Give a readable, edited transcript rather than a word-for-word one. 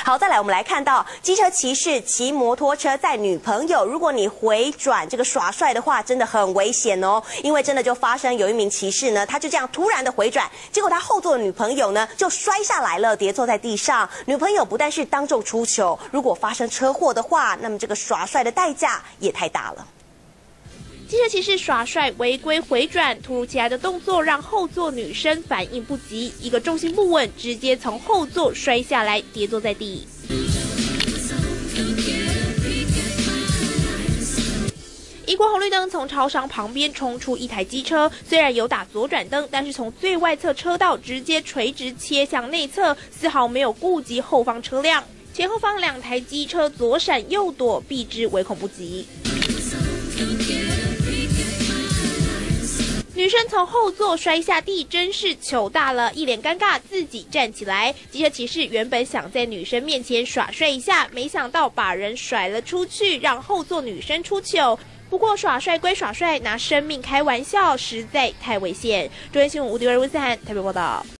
好，再来我们来看到机车骑士骑摩托车载女朋友，如果你回转这个耍帅的话，真的很危险哦。因为真的就发生有一名骑士呢，他就这样突然的回转，结果他后座的女朋友呢就摔下来了，跌坐在地上。女朋友不但是当众出糗，如果发生车祸的话，那么这个耍帅的代价也太大了。 机车骑士耍帅违规回转，突如其来的动作让后座女生反应不及，一个重心不稳，直接从后座摔下来，跌坐在地。一过红绿灯，从超商旁边冲出一台机车，虽然有打左转灯，但是从最外侧车道直接垂直切向内侧，丝毫没有顾及后方车辆。前后方2台机车左闪右躲，避之唯恐不及。 女生从后座摔下地，真是糗大了，一脸尴尬，自己站起来。机车骑士原本想在女生面前耍帅一下，没想到把人甩了出去，让后座女生出糗。不过耍帅归耍帅，拿生命开玩笑，实在太危险。中央新闻吴迪尔温斯坦台北报道。